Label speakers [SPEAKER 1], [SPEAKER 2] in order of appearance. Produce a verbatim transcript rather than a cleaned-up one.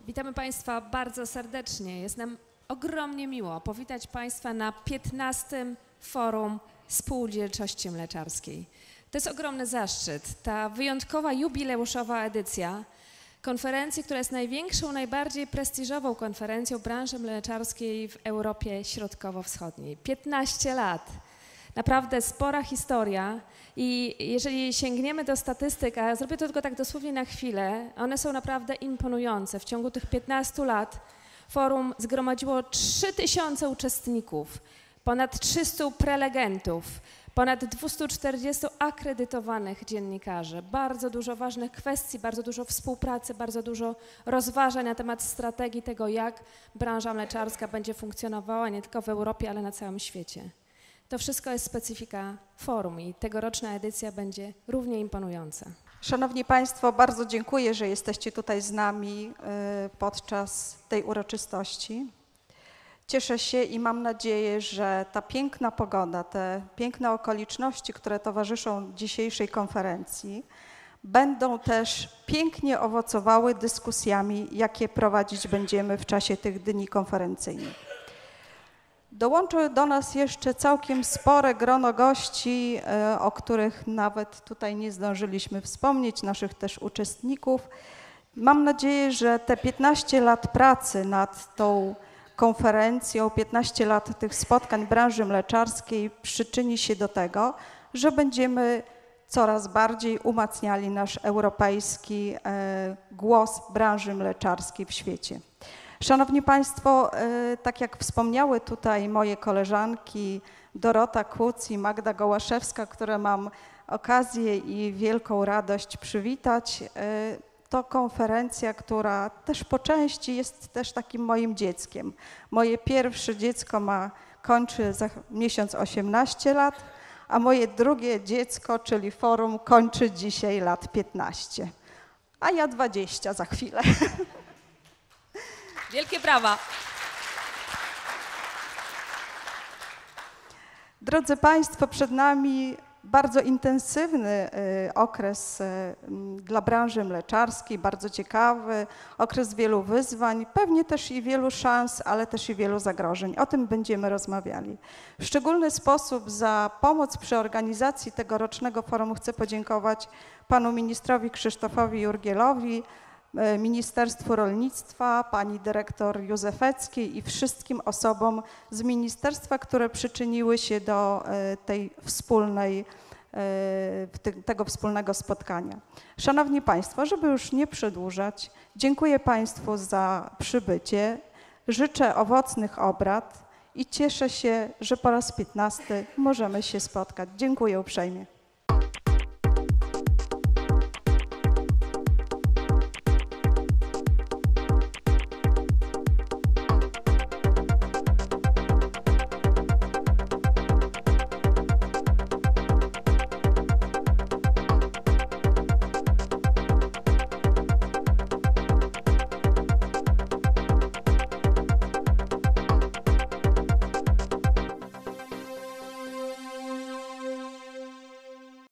[SPEAKER 1] Witamy Państwa bardzo serdecznie. Jest nam ogromnie miło powitać Państwa na piętnastym Forum Spółdzielczości Mleczarskiej. To jest ogromny zaszczyt. Ta wyjątkowa, jubileuszowa edycja konferencji, która jest największą, najbardziej prestiżową konferencją branży mleczarskiej w Europie Środkowo-Wschodniej. piętnaście lat. Naprawdę spora historia i jeżeli sięgniemy do statystyk, a zrobię to tylko tak dosłownie na chwilę, one są naprawdę imponujące. W ciągu tych piętnastu lat forum zgromadziło trzy tysiące uczestników, ponad trzystu prelegentów, ponad dwieście czterdzieści akredytowanych dziennikarzy, bardzo dużo ważnych kwestii, bardzo dużo współpracy, bardzo dużo rozważań na temat strategii tego, jak branża mleczarska będzie funkcjonowała nie tylko w Europie, ale na całym świecie. To wszystko jest specyfika forum i tegoroczna edycja będzie równie imponująca.
[SPEAKER 2] Szanowni Państwo, bardzo dziękuję, że jesteście tutaj z nami podczas tej uroczystości. Cieszę się i mam nadzieję, że ta piękna pogoda, te piękne okoliczności, które towarzyszą dzisiejszej konferencji, będą też pięknie owocowały dyskusjami, jakie prowadzić będziemy w czasie tych dni konferencyjnych. Dołączy do nas jeszcze całkiem spore grono gości, o których nawet tutaj nie zdążyliśmy wspomnieć, naszych też uczestników. Mam nadzieję, że te piętnaście lat pracy nad tą konferencją, piętnaście lat tych spotkań branży mleczarskiej przyczyni się do tego, że będziemy coraz bardziej umacniali nasz europejski głos branży mleczarskiej w świecie. Szanowni Państwo, tak jak wspomniały tutaj moje koleżanki Dorota Kuc i Magda Gołaszewska, które mam okazję i wielką radość przywitać, to konferencja, która też po części jest też takim moim dzieckiem. Moje pierwsze dziecko ma, kończy za miesiąc osiemnaście lat, a moje drugie dziecko, czyli forum, kończy dzisiaj lat piętnaście, a ja dwadzieścia za chwilę.
[SPEAKER 1] Wielkie brawa.
[SPEAKER 2] Drodzy Państwo, przed nami bardzo intensywny okres dla branży mleczarskiej, bardzo ciekawy, okres wielu wyzwań, pewnie też i wielu szans, ale też i wielu zagrożeń. O tym będziemy rozmawiali. W szczególny sposób za pomoc przy organizacji tegorocznego forum chcę podziękować panu ministrowi Krzysztofowi Jurgielowi, Ministerstwu Rolnictwa, pani dyrektor Józefeckiej i wszystkim osobom z ministerstwa, które przyczyniły się do tej wspólnej, tego wspólnego spotkania. Szanowni Państwo, żeby już nie przedłużać, dziękuję Państwu za przybycie, życzę owocnych obrad i cieszę się, że po raz piętnasty możemy się spotkać. Dziękuję uprzejmie.